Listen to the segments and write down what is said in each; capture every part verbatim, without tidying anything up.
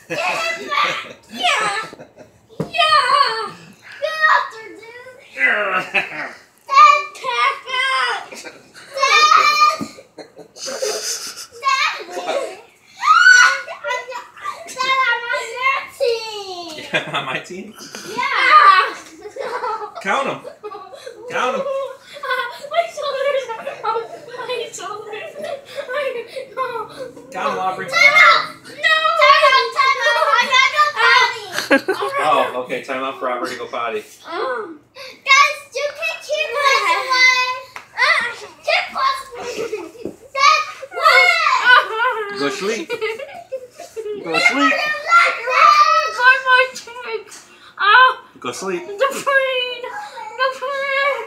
Get him back! Yeah! Yeah! Get up there, dude! Dad, tap out! Dad! Dad! Dad, I'm on your team! Yeah, on my team? Yeah! Count them! Count them! My shoulders! My shoulders! Count them, Aubrey. Time out! No! Time out! Time out! I gotta go potty! Oh, okay. Time out for Aubrey to go potty. Um, guys, you can keep this away. Keep us. Dad, what? Go sleep. Go sleep. My cheek. Oh, Go sleep. the brain. The brain.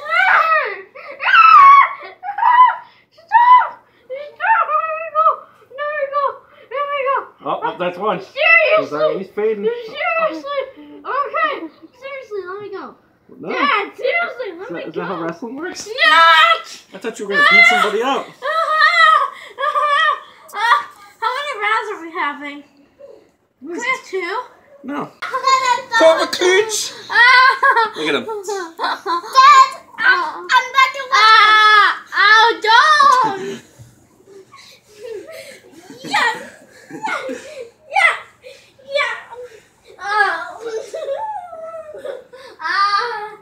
Stop. Stop. There we go. There we go. There we go. Oh, oh that's one. Seriously. He's fading. Seriously. Okay. Seriously, let me go. No. Dad, seriously, let Is me that, is go. that how wrestling works? Not. I thought you were going to beat somebody out. How many rounds are we having? We have two. No. Cover clutch. Look at him. Dad, I'm, I'm back to work. Ah, ow, don't. Yeah. Yeah. Yeah. Oh. Ah.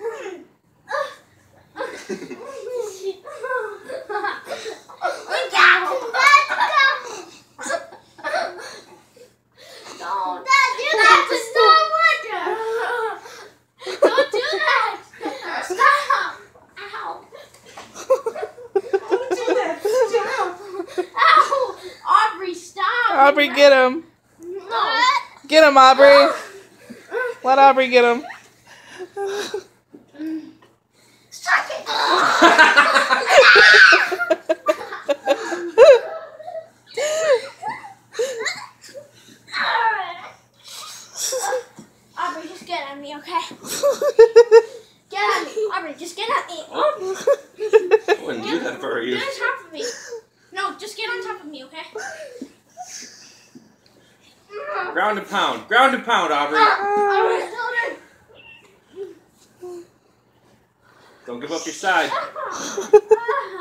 We got to let's go. Don't do that to Star Wonder. Don't do that. Stop. Ow. Don't do that. Stop. Ow. Aubrey, stop. Aubrey, get him. What? Get him, Aubrey. Let Aubrey get him. Suck it. Aubrey, just get at me, okay? Get at me. Aubrey, just get at me. Oh. I wouldn't do that for you. Get on top of me. No, just get on top of me, okay? Ground and pound. Ground and pound, Aubrey. Aubrey, hold it. Don't give up your side. Ah.